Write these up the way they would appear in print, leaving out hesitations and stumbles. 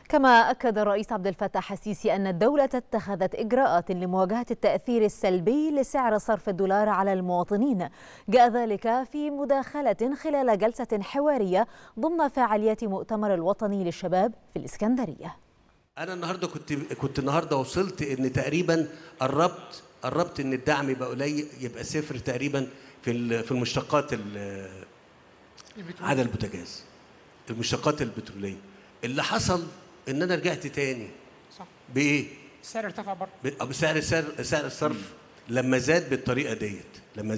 كما أكد الرئيس عبد الفتاح السيسي أن الدولة اتخذت إجراءات لمواجهة التأثير السلبي لسعر صرف الدولار على المواطنين. جاء ذلك في مداخلة خلال جلسة حوارية ضمن فعاليات مؤتمر الوطني للشباب في الإسكندرية. أنا النهارده كنت النهارده وصلت إن تقريبا قربت إن الدعم يبقى قليل، يبقى صفر تقريبا في المشتقات عدا البوتاجاز، المشتقات البترولية. اللي حصل ان انا رجعت تاني. صح. بايه؟ السعر ارتفع برضه. سعر الصرف لما زاد بالطريقه ديت،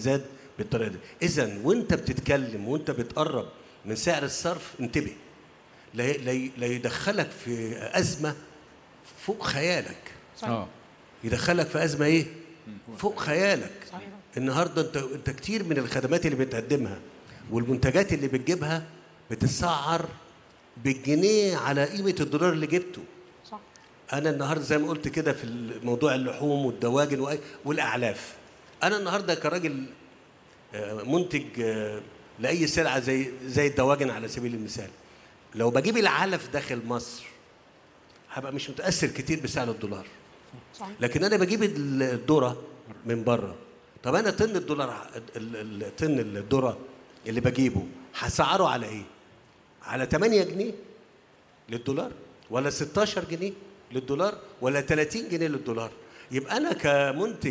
اذا وانت بتتكلم وانت بتقرب من سعر الصرف انتبه، لا يدخلك في ازمه فوق خيالك. صحيح. يدخلك في ازمه ايه؟ فوق خيالك. صحيح. النهارده انت كتير من الخدمات اللي بتقدمها والمنتجات اللي بتجيبها بتسعر بالجنيه على قيمة الدولار اللي جبته. صح. أنا النهاردة زي ما قلت كده في موضوع اللحوم والدواجن والأعلاف، أنا النهاردة كراجل منتج لأي سلعة زي الدواجن على سبيل المثال، لو بجيب العلف داخل مصر هبقى مش متأثر كتير بسعر الدولار. صح. لكن أنا بجيب الذرة من بره، طب أنا طن الذرة اللي بجيبه هسعره على إيه؟ على 8 جنيه للدولار ولا 16 جنيه للدولار ولا 30 جنيه للدولار؟ يبقى أنا كمنتج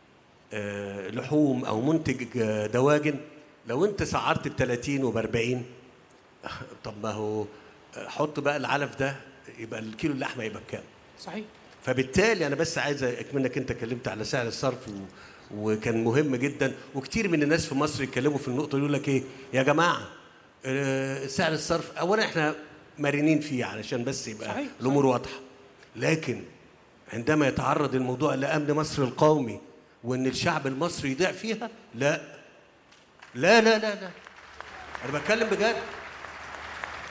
لحوم أو منتج دواجن، لو أنت سعرت ب30 وب40، طب ما هو حط بقى العلف ده، يبقى الكيلو اللحمة يبقى بكام؟ صحيح. فبالتالي أنا بس عايز أكمنك، أنت اتكلمت على سعر الصرف وكان مهم جدا، وكتير من الناس في مصر يتكلموا في النقطة، يقول لك إيه يا جماعة سعر الصرف اولا احنا مرنين فيه علشان بس يبقى صحيح. الامور واضحه، لكن عندما يتعرض الموضوع لامن مصر القومي وان الشعب المصري يضيع فيها، لا لا لا لا لا، انا بتكلم بجد.